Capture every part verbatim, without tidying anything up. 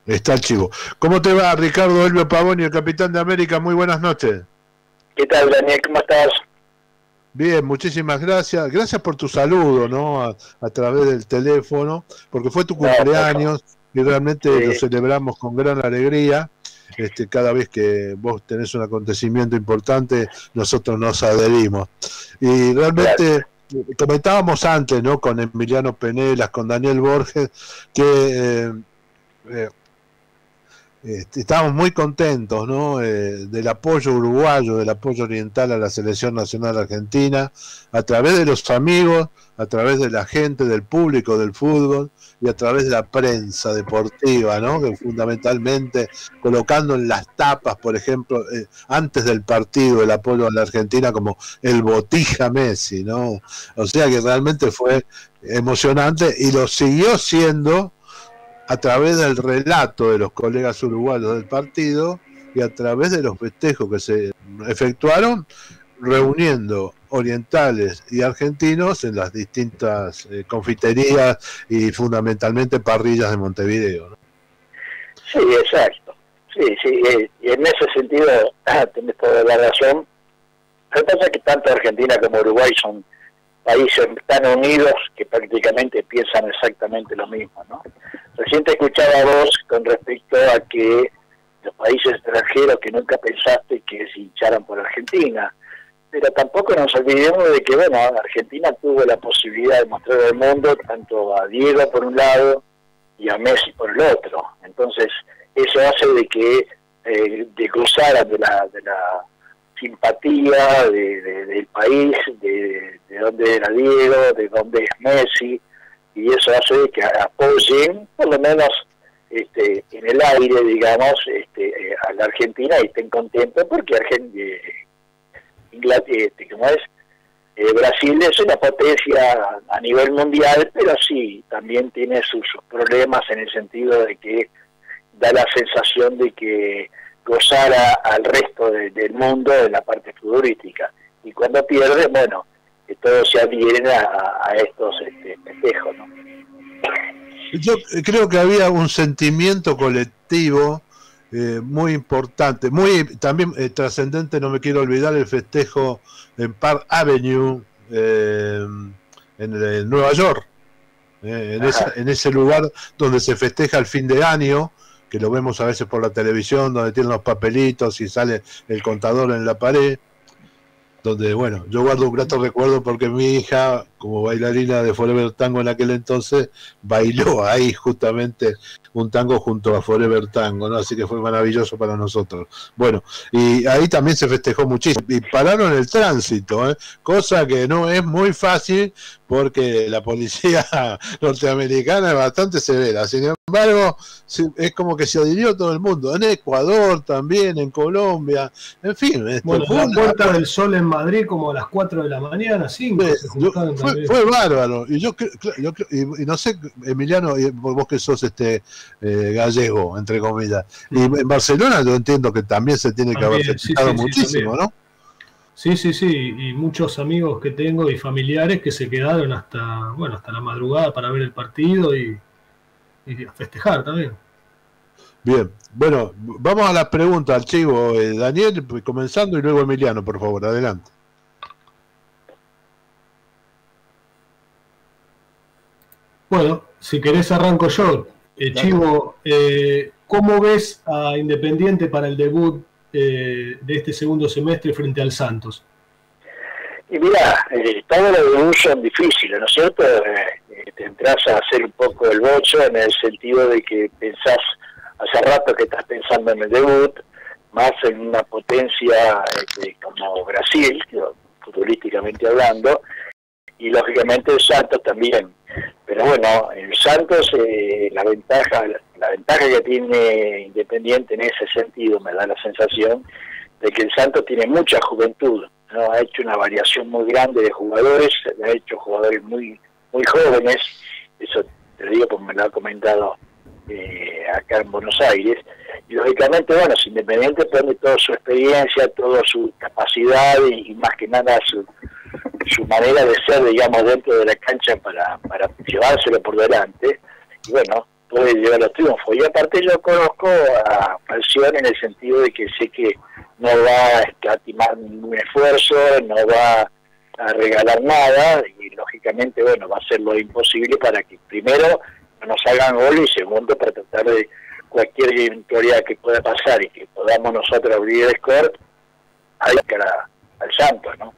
Está el chivo. ¿Cómo te va, Ricardo Elvio Pavoni, el capitán de América? Muy buenas noches. ¿Qué tal, Daniel? ¿Cómo estás? Bien, muchísimas gracias. Gracias por tu saludo, ¿no? A, a través del teléfono, porque fue tu cumpleaños y realmente sí. Lo celebramos con gran alegría. Este, cada vez que vos tenés un acontecimiento importante, nosotros nos adherimos. Y realmente claro. Comentábamos antes, ¿no? Con Emiliano Penelas, con Daniel Borges, que eh, eh, Este, estábamos muy contentos, ¿no? Eh, del apoyo uruguayo, del apoyo oriental a la selección nacional argentina, a través de los amigos, a través de la gente, del público del fútbol y a través de la prensa deportiva, ¿no? Que fundamentalmente colocando en las tapas, por ejemplo, eh, antes del partido, el apoyo a la Argentina como el Botija Messi, ¿no? O sea que realmente fue emocionante y lo siguió siendo a través del relato de los colegas uruguayos del partido y a través de los festejos que se efectuaron reuniendo orientales y argentinos en las distintas eh, confiterías y fundamentalmente parrillas de Montevideo, ¿no? Sí, exacto. Sí, sí, y en ese sentido ah, tenés toda la razón. Lo que pasa es que tanto Argentina como Uruguay son países tan unidos que prácticamente piensan exactamente lo mismo, ¿no? Recién te escuchaba a vos con respecto a que los países extranjeros que nunca pensaste que se hincharan por Argentina, pero tampoco nos olvidemos de que, bueno, Argentina tuvo la posibilidad de mostrar al mundo tanto a Diego por un lado y a Messi por el otro. Entonces, eso hace de que eh, de gozaran de la, de la simpatía de, de, del país, de, de dónde era Diego, de dónde es Messi, y eso hace que apoyen, por lo menos este, en el aire, digamos, este, eh, a la Argentina y estén contentos porque Argentina, eh, Inglaterra, este, ¿cómo es? Eh, Brasil es una potencia a nivel mundial, pero sí, también tiene sus, sus problemas en el sentido de que da la sensación de que gozara al resto de, del mundo en la parte futbolística. Y cuando pierde, bueno, que todos se adhieren a, a estos este, festejos, ¿no? Yo creo que había un sentimiento colectivo eh, muy importante, muy también eh, trascendente, no me quiero olvidar el festejo en Park Avenue, eh, en, en Nueva York, eh, en, esa, en ese lugar donde se festeja el fin de año, que lo vemos a veces por la televisión, donde tienen los papelitos y sale el contador en la pared, donde, bueno, yo guardo un grato recuerdo porque mi hija, como bailarina de Forever Tango en aquel entonces, bailó ahí justamente un tango junto a Forever Tango, ¿no? Así que fue maravilloso para nosotros. Bueno, y ahí también se festejó muchísimo, y pararon el tránsito, ¿eh? Cosa que no es muy fácil, porque la policía norteamericana es bastante severa. Sin embargo, es como que se adhirió todo el mundo, en Ecuador también, en Colombia, en fin. Este, bueno, fue la una... Puerta del Sol en Madrid como a las cuatro de la mañana, cinco, fue, se juntaron fue, fue bárbaro. Y yo, yo y, y no sé, Emiliano, vos que sos este eh, gallego, entre comillas, y en Barcelona yo entiendo que también se tiene que también, haber festejado sí, sí, muchísimo, sí, ¿no? Sí, sí, sí, y muchos amigos que tengo y familiares que se quedaron hasta, bueno, hasta la madrugada para ver el partido y, y a festejar también. Bien, bueno, vamos a la pregunta al chivo, eh, Daniel, comenzando, y luego Emiliano, por favor, adelante. Bueno, si querés arranco yo. Eh, Chivo, eh, ¿cómo ves a Independiente para el debut eh, de este segundo semestre frente al Santos? Y mira, eh, todos los debuts son difíciles, ¿no es cierto? Eh, te entras a hacer un poco el bocho en el sentido de que pensás, hace rato que estás pensando en el debut, más en una potencia este, como Brasil, futbolísticamente hablando, y lógicamente el Santos también. Pero bueno, el Santos, eh, la ventaja la ventaja que tiene Independiente en ese sentido, me da la sensación de que el Santos tiene mucha juventud, ¿no? Ha hecho una variación muy grande de jugadores, ha hecho jugadores muy muy jóvenes, eso te lo digo porque me lo ha comentado eh, acá en Buenos Aires, y lógicamente, bueno, si Independiente pone toda su experiencia, toda su capacidad y, y más que nada su su manera de ser, digamos, dentro de la cancha para, para llevárselo por delante, y bueno, puede llevar los triunfos. Y aparte yo conozco a Falcioni en el sentido de que sé que no va a escatimar ningún esfuerzo, no va a regalar nada, y lógicamente, bueno, va a hacer lo imposible para que primero no nos hagan gol y segundo para tratar de cualquier eventualidad que pueda pasar y que podamos nosotros abrir el score, hay cara al Santos, ¿no?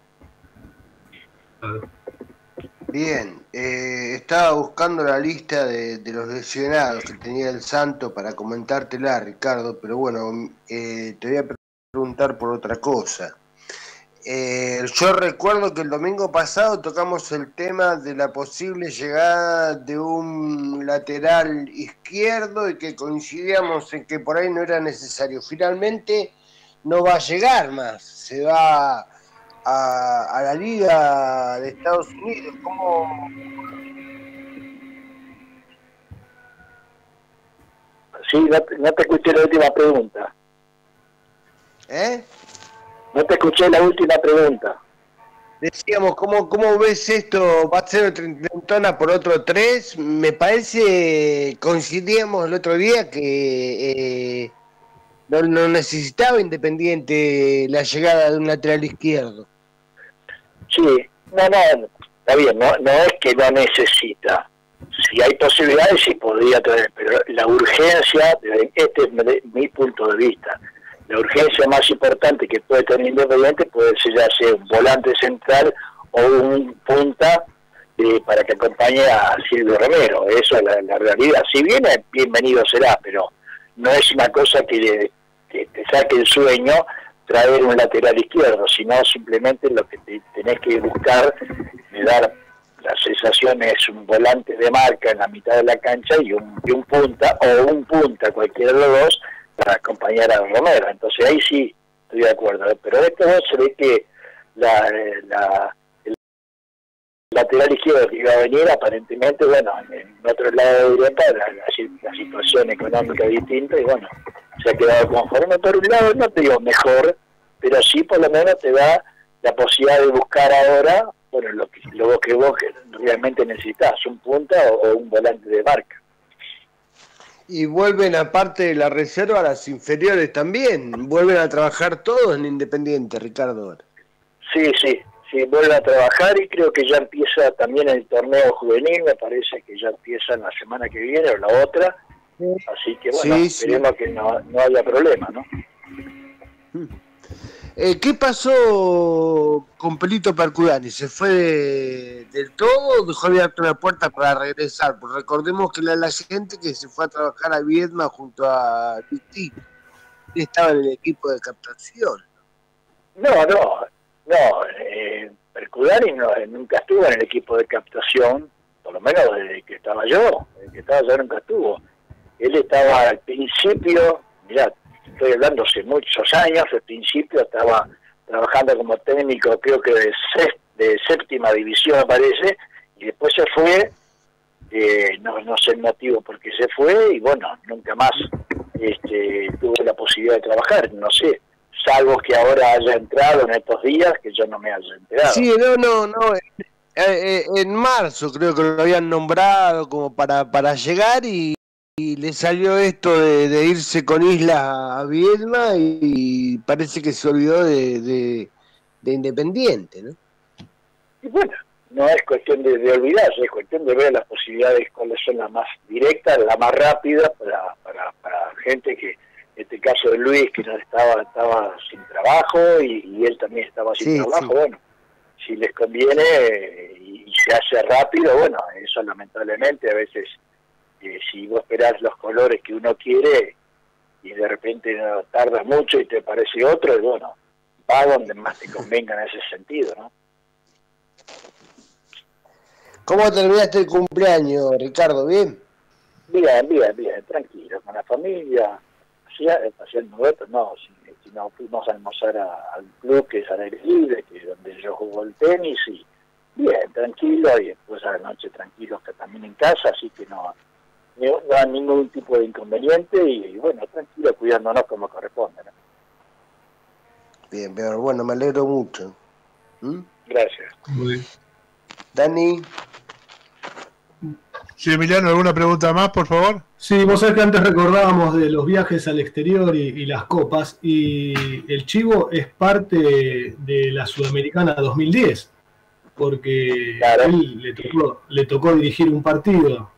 Bien, eh, estaba buscando la lista de, de los lesionados que tenía el Santo para comentártela, Ricardo, pero bueno, eh, te voy a preguntar por otra cosa. Eh, yo recuerdo que el domingo pasado tocamos el tema de la posible llegada de un lateral izquierdo y que coincidíamos en que por ahí no era necesario. Finalmente no va a llegar más, se va a, a la Liga de Estados Unidos. ¿Cómo? Sí, no te, no te escuché la última pregunta. ¿Eh? No te escuché la última pregunta. Decíamos, ¿cómo, cómo ves esto? ¿Va a ser Trentona por otro tres? Me parece, coincidíamos el otro día que eh, no, no necesitaba Independiente la llegada de un lateral izquierdo. Sí, no, no, está bien, no, no es que no necesita. Si hay posibilidades, sí podría traer, pero la urgencia, este es mi punto de vista, la urgencia más importante que puede tener Independiente puede ser ya sea un volante central o un punta eh, para que acompañe a Silvio Romero. Eso es la, la realidad. Si viene, bienvenido será, pero no es una cosa que, le, que te saque el sueño traer un lateral izquierdo, sino simplemente lo que te, tenés que buscar de dar la sensación es un volante de marca en la mitad de la cancha y un, y un punta, o un punta, cualquiera de los dos, para acompañar a Romero. Entonces ahí sí estoy de acuerdo, pero de estos dos se ve que la, la, el lateral izquierdo que iba a venir aparentemente, bueno, en otro lado de Europa la, la, la situación económica es distinta y bueno, se ha quedado conforme. Por un lado no te digo mejor, pero sí por lo menos te da la posibilidad de buscar ahora, bueno, lo que, lo que vos realmente necesitas, un punta o, o un volante de marca. Y vuelven, aparte de la reserva, a las inferiores también. Vuelven a trabajar todos en Independiente, Ricardo. Sí, sí, sí, vuelven a trabajar y creo que ya empieza también el torneo juvenil, me parece que ya empieza la semana que viene o la otra. Así que bueno, sí, esperemos sí. que no, no haya problema, ¿no? Eh, ¿Qué pasó con Pelito Percudani? ¿Se fue de, del todo o dejó abierta una puerta para regresar? Pues recordemos que la, la gente que se fue a trabajar a Viedma junto a Titi estaba en el equipo de captación. No, no, no. Eh, Percudani no, nunca estuvo en el equipo de captación, por lo menos desde que estaba yo, desde que estaba yo nunca estuvo. Él estaba al principio, mirá, estoy hablando hace muchos años, al principio estaba trabajando como técnico, creo que de, de séptima división me parece, y después se fue, eh, no, no sé el motivo por qué se fue, y bueno, nunca más este, tuve la posibilidad de trabajar, no sé, salvo que ahora haya entrado en estos días, que yo no me haya enterado. Sí, no, no, no, eh, eh, en marzo creo que lo habían nombrado como para, para llegar y Y le salió esto de, de irse con Isla a Viedma y parece que se olvidó de, de, de Independiente, ¿no? Y bueno, no es cuestión de, de olvidarse, es cuestión de ver las posibilidades, cuáles son las más directas, las más rápidas para, para, para gente que, en este caso de Luis, que no estaba, estaba sin trabajo y, y él también estaba sin sí, trabajo, sí. Bueno, si les conviene eh, y, y se hace rápido, bueno, eso lamentablemente a veces... Eh, si vos esperás los colores que uno quiere y de repente no, tarda mucho y te parece otro, y bueno, va donde más te convenga en ese sentido, ¿no? ¿Cómo terminaste el cumpleaños, Ricardo? ¿Bien? Bien, bien, bien, tranquilo, con la familia, haciendo esto, no, si, si no fuimos a almorzar a, al club que es al aire libre, que es donde yo juego el tenis, y bien, tranquilo, y después a la noche tranquilos que también en casa, así que no... no da ningún tipo de inconveniente y, y bueno, tranquilo, cuidándonos como corresponde, ¿no? Bien, pero bueno, me alegro mucho. ¿Mm? Gracias. Muy bien. Dani. Sí, Emiliano, ¿alguna pregunta más, por favor? Sí, vos sabés que antes recordábamos de los viajes al exterior y, y las copas, y el Chivo es parte de la Sudamericana dos mil diez, porque Claro. él le tocó, le tocó dirigir un partido.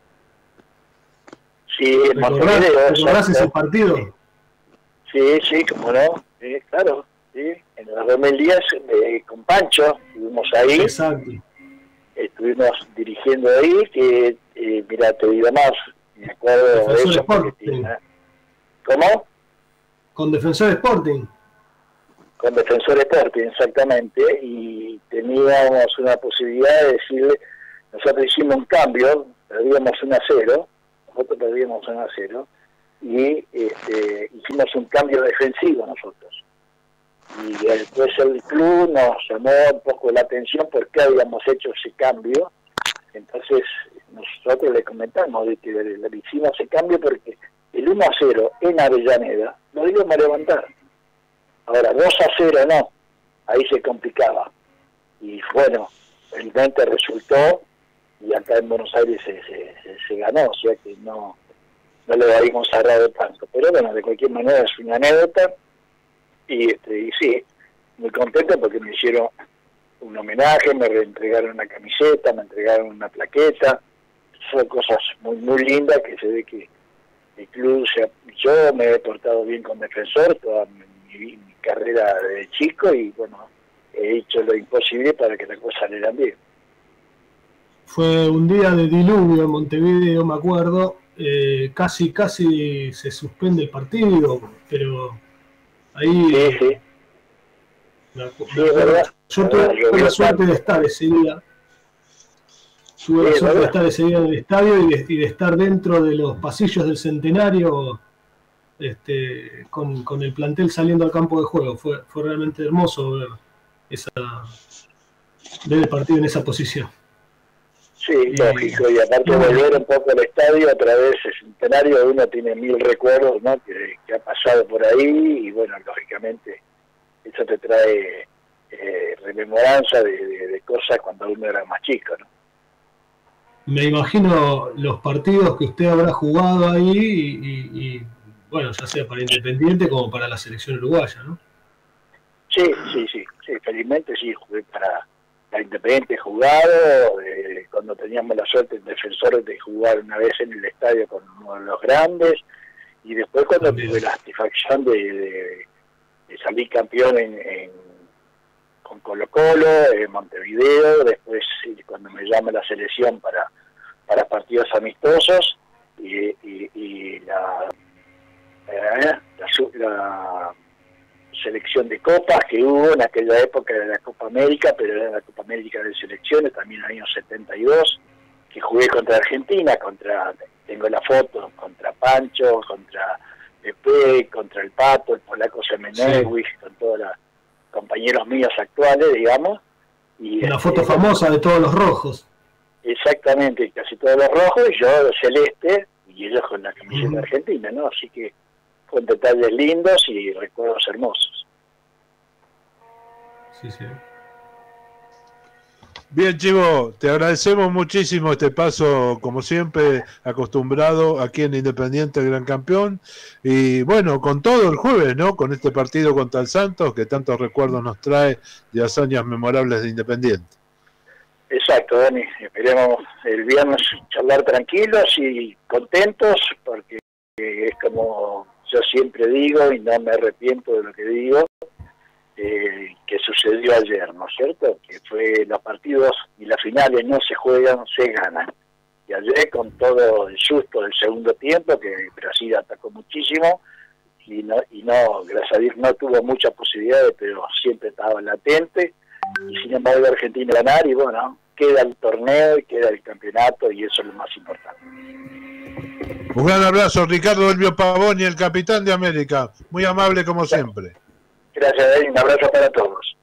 Sí, en ¿Recordás, Montevideo. ¿recordás ese partido? Sí, sí, como no, sí, claro, sí. En el dos mil diez eh, con Pancho, estuvimos ahí. Exacto. Estuvimos dirigiendo ahí, que, eh, mira, te digo más, me acuerdo de Defensor eso. Sporting. Tiene, ¿cómo? Con Defensor Sporting. Con Defensor Sporting, exactamente, y teníamos una posibilidad de decirle, nosotros hicimos un cambio, perdíamos uno a cero, nosotros perdíamos uno a cero, y este, hicimos un cambio defensivo nosotros. Y después el club nos llamó un poco la atención por qué habíamos hecho ese cambio. Entonces nosotros le comentamos de que le, le hicimos ese cambio porque el uno a cero en Avellaneda lo íbamos a levantar. Ahora dos a cero no, ahí se complicaba. Y bueno, realmente resultó, y acá en Buenos Aires se, se, se, se ganó, o sea que no, no le habíamos cerrado tanto. Pero bueno, de cualquier manera es una anécdota. Y, este, y sí, muy contento porque me hicieron un homenaje, me reentregaron una camiseta, me entregaron una plaqueta, son cosas muy muy lindas que se ve que el club, se, yo me he portado bien con Defensor toda mi, mi, mi carrera de chico y bueno, he hecho lo imposible para que las cosas salieran bien. Fue un día de diluvio en Montevideo, me acuerdo, eh, casi casi se suspende el partido, pero ahí sí, sí. La, sí, la, verdad, yo tuve la, la suerte de estar ese día tuve sí, la suerte de estar ese día en el estadio y de, y de estar dentro de los pasillos del Centenario este, con, con el plantel saliendo al campo de juego. Fue, fue realmente hermoso ver, esa, ver el partido en esa posición. Sí, y, lógico, y aparte de volver un poco al estadio, otra vez el Centenario, uno tiene mil recuerdos, ¿no? que, que ha pasado por ahí, y bueno, lógicamente eso te trae eh, rememoranza de, de, de cosas cuando uno era más chico, ¿no? Me imagino los partidos que usted habrá jugado ahí, y, y, y bueno, ya sea para Independiente como para la selección uruguaya, ¿no? Sí, sí, sí, sí, felizmente sí, jugué para la Independiente, he jugado, eh, cuando teníamos la suerte en Defensor de jugar una vez en el estadio con uno de los grandes, y después cuando También. tuve la satisfacción de, de, de salir campeón en, en, con Colo Colo, en Montevideo, después cuando me llama la selección para, para partidos amistosos, y, y, y la, eh, la, la selección de copas que hubo en aquella época de la Copa América, pero era la Copa América de selecciones, también en el año setenta y dos, que jugué contra Argentina, contra tengo la foto, contra Pancho, contra Pepe, contra el Pato, el polaco Semenewicz, sí. con todos los compañeros míos actuales, digamos. Y una este, foto famosa de todos los rojos. Exactamente, casi todos los rojos, y yo de celeste, y ellos con la camiseta uh-huh. argentina, ¿no? Así que con detalles lindos y recuerdos hermosos. Sí, sí. Bien, Chivo, te agradecemos muchísimo este paso, como siempre, acostumbrado aquí en Independiente, el gran campeón. Y bueno, con todo el jueves, ¿no? Con este partido contra el Santos, que tantos recuerdos nos trae de hazañas memorables de Independiente. Exacto, Dani. Esperemos el viernes charlar tranquilos y contentos, porque es como yo siempre digo, y no me arrepiento de lo que digo, eh, que sucedió ayer, ¿no es cierto? Que fue los partidos y las finales no se juegan, se ganan. Y ayer con todo el susto del segundo tiempo, que Brasil atacó muchísimo, y no, y no, gracias a Dios no tuvo muchas posibilidades, pero siempre estaba latente, y sin embargo Argentina ganar, y bueno, queda el torneo y queda el campeonato, y eso es lo más importante. Un gran abrazo, Ricardo Elvio Pavoni, el capitán de América. Muy amable como siempre. Gracias, Dani. Un abrazo para todos.